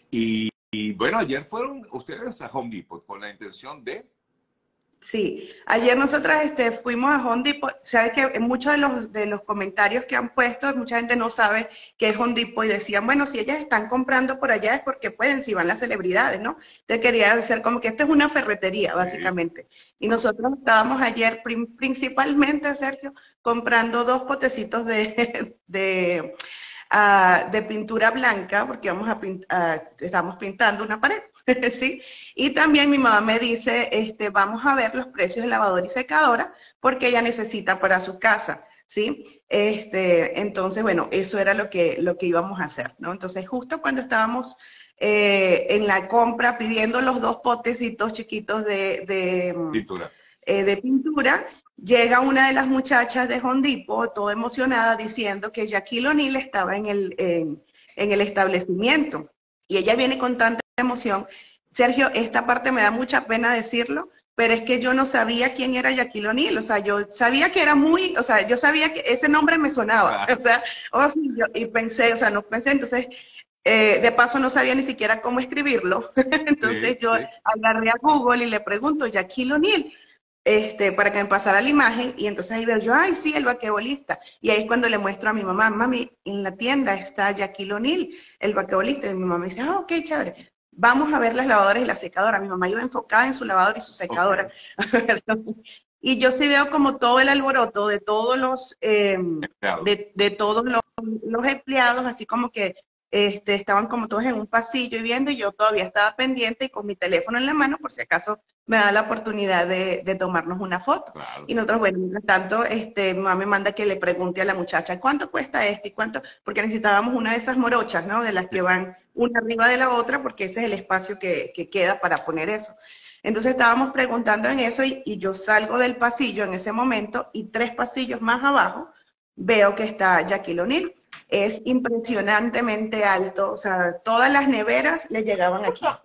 Y bueno, ayer fueron ustedes a Home Depot con la intención de... Sí, ayer nosotras fuimos a Home Depot. Sabes que muchos de los comentarios que han puesto, mucha gente no sabe qué es Home Depot y decían, bueno, si ellas están comprando por allá es porque pueden, si van las celebridades, ¿no? Te quería decir como que esto es una ferretería, Sí, básicamente. Y nosotros estábamos ayer principalmente, Sergio, comprando dos potecitos de pintura blanca, porque estamos pintando una pared, ¿sí? Y también mi mamá me dice, vamos a ver los precios de lavadora y secadora, porque ella necesita para su casa, ¿sí? Entonces, bueno, eso era lo que íbamos a hacer, ¿no? Entonces, justo cuando estábamos en la compra pidiendo los dos potecitos chiquitos pintura. de pintura, llega una de las muchachas de Home Depot, toda emocionada, diciendo que Shaquille O'Neal estaba en el establecimiento. Y ella viene con tanta emoción. Sergio, esta parte me da mucha pena decirlo, pero es que yo no sabía quién era Shaquille O'Neal. O sea, yo sabía que era muy, o sea, yo sabía que ese nombre me sonaba. Claro. O sea, oh, sí, y pensé, o sea, no pensé, entonces de paso no sabía ni siquiera cómo escribirlo. Sí, Entonces yo sí. agarré a Google y le pregunto, Shaquille O'Neal, para que me pasara la imagen, y entonces ahí veo yo, ay, sí, el vaquebolista. Y ahí es cuando le muestro a mi mamá, mami, en la tienda está Shaquille O'Neal, el vaquebolista. Y mi mamá dice, ah, ok, chévere. Vamos a ver las lavadoras y la secadora. Mi mamá iba enfocada en su lavadora y su Ok. secadora. Y yo sí veo como todo el alboroto de todos Empleado. de todos los empleados, así como que estaban como todos en un pasillo y viendo, y yo todavía estaba pendiente y con mi teléfono en la mano por si acaso me da la oportunidad de tomarnos una foto. Claro. Y nosotros, bueno, mientras tanto, mi mamá me manda que le pregunte a la muchacha, ¿cuánto cuesta este? ¿Y cuánto? Porque necesitábamos una de esas morochas, ¿no? De las Sí. que van una arriba de la otra, porque ese es el espacio que queda para poner eso. Entonces estábamos preguntando en eso y yo salgo del pasillo en ese momento y tres pasillos más abajo veo que está Shaquille O'Neal. Es impresionantemente alto, o sea, todas las neveras le llegaban aquí.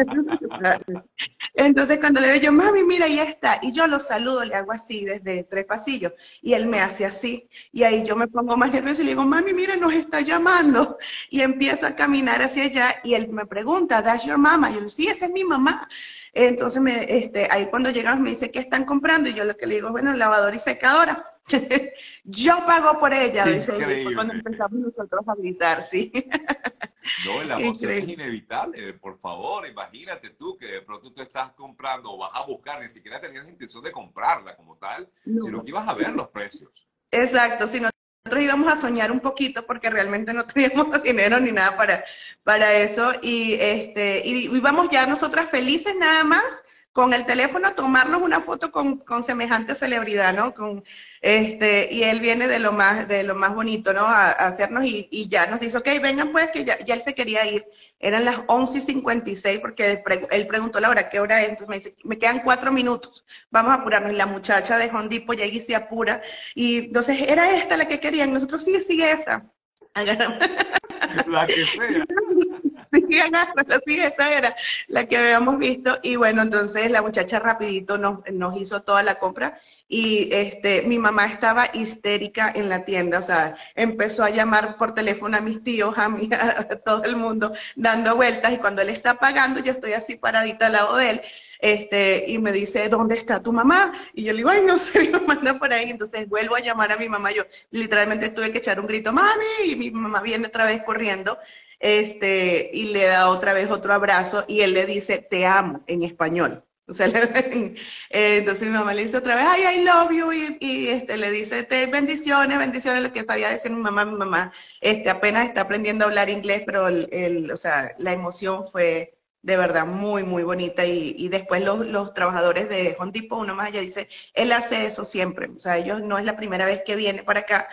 Entonces cuando le digo yo, mami, mira, ahí está, y yo lo saludo, le hago así desde tres pasillos, y él me hace así, y ahí yo me pongo más nervioso y le digo, mami, mira, nos está llamando, y empiezo a caminar hacia allá, y él me pregunta, ¿that's your mama? Y yo le digo, sí, esa es mi mamá. Entonces ahí cuando llegamos me dice, ¿qué están comprando? Y yo lo que le digo, bueno, lavadora y secadora. Yo pago por ella, dice ella, y fue cuando Increíble. empezamos nosotros a gritar, sí. No, la emoción es Increíble. inevitable. Por favor, imagínate tú que de pronto tú estás comprando o vas a buscar, ni siquiera tenías la intención de comprarla como tal, sino No. que ibas a ver los precios. Exacto, si nosotros íbamos a soñar un poquito porque realmente no teníamos dinero ni nada para eso y íbamos ya nosotras felices nada más con el teléfono a tomarnos una foto con semejante celebridad, ¿no? Y él viene de lo más bonito, ¿no? A hacernos y ya nos dice, ok, vengan pues que ya él se quería ir. Eran las 11:56 porque él preguntó la hora, ¿qué hora es? Entonces me dice, me quedan 4 minutos, vamos a apurarnos. Y la muchacha de Home Depot llega y se apura. Y entonces, ¿era esta la que querían? Nosotros, sí, sí, esa. Agarramos. La que sea. Sí, agárrala, sí, esa era la que habíamos visto. Y bueno, entonces la muchacha rapidito nos hizo toda la compra y mi mamá estaba histérica en la tienda, o sea, empezó a llamar por teléfono a mis tíos, a todo el mundo, dando vueltas, y cuando él está pagando, yo estoy así paradita al lado de él, y me dice, ¿dónde está tu mamá? Y yo le digo, ay, no sé, mi mamá anda por ahí. Entonces vuelvo a llamar a mi mamá, yo literalmente tuve que echar un grito, mami, y mi mamá viene otra vez corriendo, y le da otra vez otro abrazo, y él le dice, te amo, en español. O sea, entonces mi mamá le dice otra vez, ay, I love you, y le dice, bendiciones, bendiciones, lo que sabía decir mi mamá, apenas está aprendiendo a hablar inglés, pero o sea, la emoción fue de verdad muy, muy bonita, y después los trabajadores de Home Depot, uno más allá dice, él hace eso siempre, o sea, ellos no es la primera vez que viene para acá,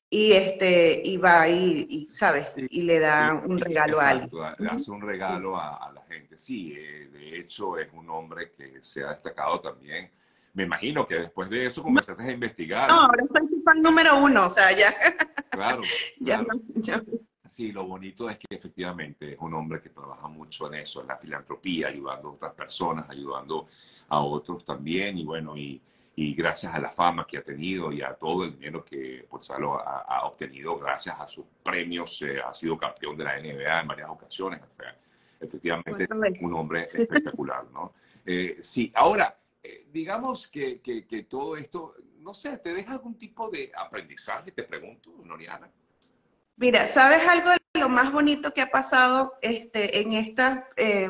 y va ¿sabes? Y, Y le da un regalo a alguien. exacto, hace un regalo a la gente. Sí, de hecho es un hombre que se ha destacado también. Me imagino que después de eso No, comenzaste a investigar y ahora soy su fan número uno, o sea, ya, claro, ya no, claro. ya. Sí, lo bonito es que efectivamente es un hombre que trabaja mucho en eso, en la filantropía, ayudando a otras personas, ayudando a otros también, y bueno, y gracias a la fama que ha tenido y a todo el dinero que pues, ha obtenido gracias a sus premios, ha sido campeón de la NBA en varias ocasiones, o sea, efectivamente ¿Cuántas veces? un hombre espectacular, ¿no? Sí, ahora, digamos que todo esto, no sé, ¿te deja algún tipo de aprendizaje? Te pregunto, Noriana. Mira, ¿sabes algo de lo más bonito que ha pasado en estas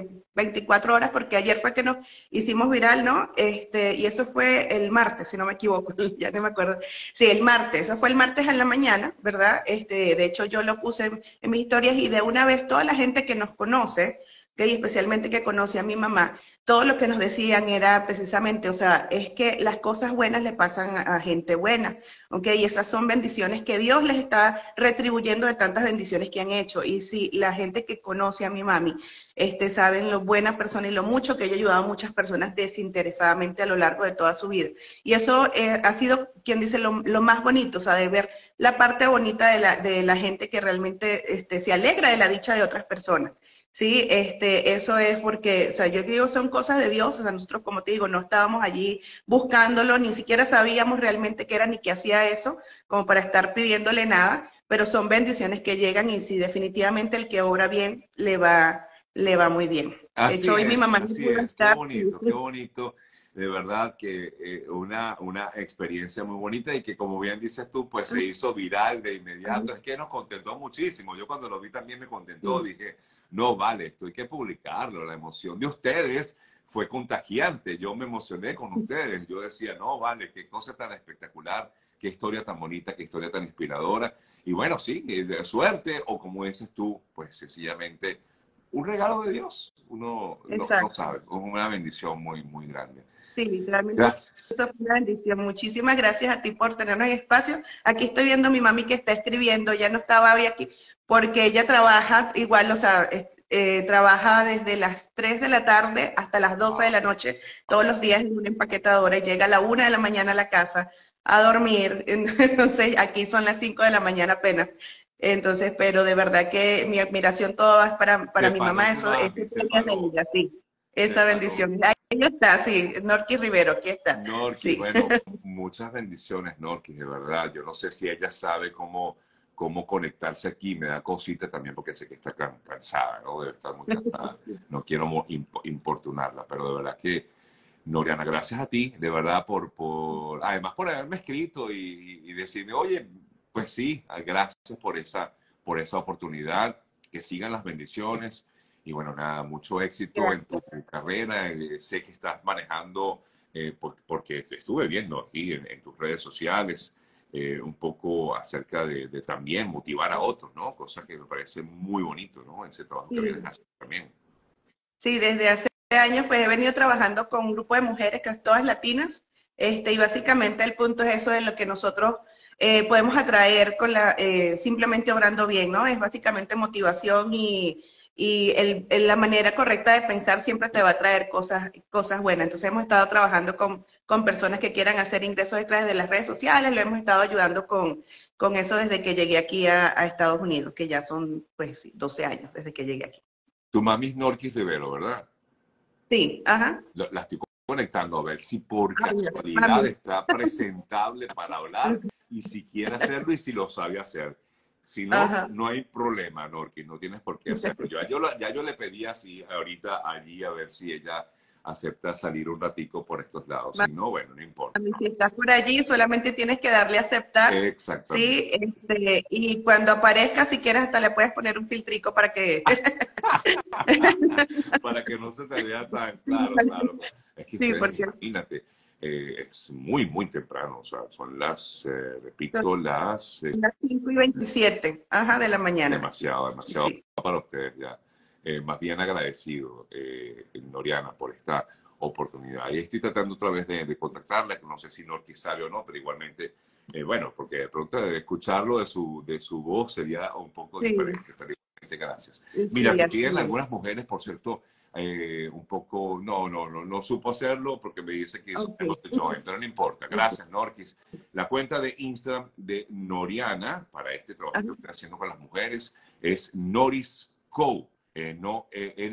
24 horas? Porque ayer fue que nos hicimos viral, ¿no? Y eso fue el martes, si no me equivoco, ya no me acuerdo. Sí, el martes, eso fue el martes en la mañana, ¿verdad? De hecho, yo lo puse en mis historias y de una vez toda la gente que nos conoce, ¿ok? Y especialmente que conoce a mi mamá, todo lo que nos decían era precisamente, o sea, es que las cosas buenas le pasan a gente buena. ¿Ok? Y esas son bendiciones que Dios les está retribuyendo de tantas bendiciones que han hecho. Y si la gente que conoce a mi mami, saben lo buena persona y lo mucho que ella ha ayudado a muchas personas desinteresadamente a lo largo de toda su vida. Y eso ha sido, quien dice, lo más bonito, o sea, de ver la parte bonita de la gente que realmente se alegra de la dicha de otras personas. Sí, eso es porque, o sea, yo digo, son cosas de Dios, o sea, nosotros, como te digo, no estábamos allí buscándolo, ni siquiera sabíamos realmente qué era ni qué hacía eso, como para estar pidiéndole nada, pero son bendiciones que llegan y si definitivamente el que obra bien le va muy bien. De hecho, hoy mi mamá no Así pudo es, estar. qué bonito, de verdad que una experiencia muy bonita y que como bien dices tú, pues se hizo viral de inmediato, es que nos contentó muchísimo, yo cuando lo vi también me contentó, Sí, dije, no, vale, esto hay que publicarlo, la emoción de ustedes fue contagiante, yo me emocioné con ustedes, yo decía, no, vale, qué cosa tan espectacular, qué historia tan bonita, qué historia tan inspiradora, y bueno, sí, de suerte, o como dices tú, pues sencillamente un regalo de Dios. Uno no exacto. sabe, es una bendición muy, muy grande. Sí, literalmente Gracias. esto fue una bendición. Muchísimas gracias a ti por tenernos en espacio. Aquí estoy viendo a mi mami que está escribiendo, ya no estaba hoy aquí, porque ella trabaja igual, o sea, trabaja desde las 3 de la tarde hasta las 12 de Wow, la noche, todos wow. los días en una empaquetadora, y llega a la 1 de la mañana a la casa a dormir. Entonces, aquí son las 5 de la mañana apenas. Entonces, pero de verdad que mi admiración toda es para Se mi paró mamá, tu eso mami, se es de paró, ella, sí, se esa paró. bendición. Ahí está, sí, Norqui Rivero, aquí está. Norquis, Sí. bueno, muchas bendiciones, Norquis, de verdad. Yo no sé si ella sabe cómo conectarse aquí. Me da cosita también porque sé que está cansada, ¿no? Debe estar muy cansada. No quiero importunarla, pero de verdad que, Noriana, gracias a ti, de verdad, además por haberme escrito y decirme, oye, pues sí, gracias por esa oportunidad. Que sigan las bendiciones. Y bueno, nada, mucho éxito en tu Gracias. carrera. Sé que estás manejando, porque te estuve viendo aquí en tus redes sociales, un poco acerca de también motivar a otros, ¿no? Cosa que me parece muy bonito, ¿no? Ese trabajo que vienes Sí, haciendo también. sí, desde hace años pues he venido trabajando con un grupo de mujeres, que todas latinas, y básicamente el punto es eso de lo que nosotros podemos atraer con simplemente obrando bien, ¿no? Es básicamente motivación y la manera correcta de pensar siempre te va a traer cosas buenas. Entonces hemos estado trabajando con personas que quieran hacer ingresos extras de las redes sociales, lo hemos estado ayudando con eso desde que llegué aquí a Estados Unidos, que ya son pues sí, 12 años desde que llegué aquí. Tu mami es Norquis Rivero, ¿verdad? Sí, ajá. La estoy conectando a ver si por Ay, casualidad mami. está presentable para hablar y si quiere hacerlo y si lo sabe hacer. Si no, Ajá. no hay problema, Norquis, no tienes por qué hacerlo. Ya yo le pedí así ahorita allí a ver si ella acepta salir un ratico por estos lados. Si no, bueno, no importa. Mami, ¿No? si estás por allí, solamente tienes que darle a aceptar, Exactamente. ¿sí? Y cuando aparezca, si quieres, hasta le puedes poner un filtrico para que... Para que no se te vea tan claro, claro. Es que Sí, ustedes, porque imagínate, es muy, muy temprano. O sea, son son repito, las 5:27, ajá, de la mañana. demasiado, demasiado Sí, para ustedes ya. Más bien agradecido, Noriana, por esta oportunidad. Y estoy tratando otra vez de contactarla, que no sé si Norquis sabe o no, pero igualmente, bueno, porque de pronto escucharlo de su voz sería un poco sí, diferente. Pero igualmente, gracias. Mira, sí, te así piden es. algunas mujeres, por cierto, un poco, no supo hacerlo porque me dice que hizo Ok, algo de join, pero no importa. ok. Gracias, Norquis. La cuenta de Instagram de Noriana para este trabajo Ajá. que estoy haciendo con las mujeres es Noris Co. No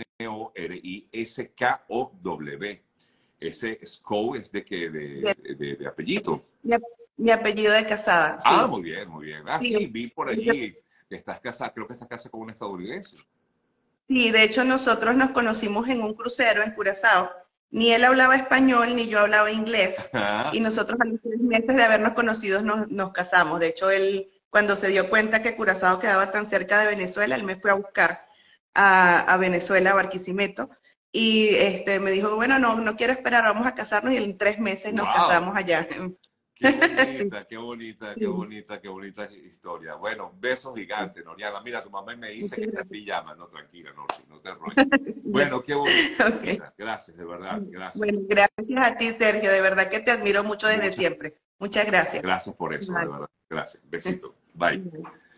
Noriskow. Ese Skow es de que Bien. de apellido. Mi, mi apellido de casada, Ah, sí. muy bien, muy bien. Ah, Sí, sí, vi por allí que estás casada, creo que estás casada con un estadounidense. Sí, de hecho nosotros nos conocimos en un crucero en Curazao. Ni él hablaba español, ni yo hablaba inglés. Y nosotros a los 3 meses de habernos conocido nos casamos. De hecho, él, cuando se dio cuenta que Curazao quedaba tan cerca de Venezuela, él me fue a buscar a Venezuela, a Barquisimeto. Y me dijo, bueno, no quiero esperar, vamos a casarnos. Y en 3 meses nos ¡Wow! casamos allá. Qué Sí, bonita, qué bonita, qué sí. bonita, qué bonita historia. Bueno, besos gigantes, Noriana. Mira, tu mamá me dice que Muchas está en gracias. pijama. No, tranquila, no, sí, no te enrolles. Bueno, qué bonita. Ok. Gracias, de verdad, Bueno, gracias. gracias a ti, Sergio. De verdad que te admiro mucho desde Muchas siempre. Muchas gracias. gracias por eso, de Vale. verdad. Gracias. Besito. Bye. Vale.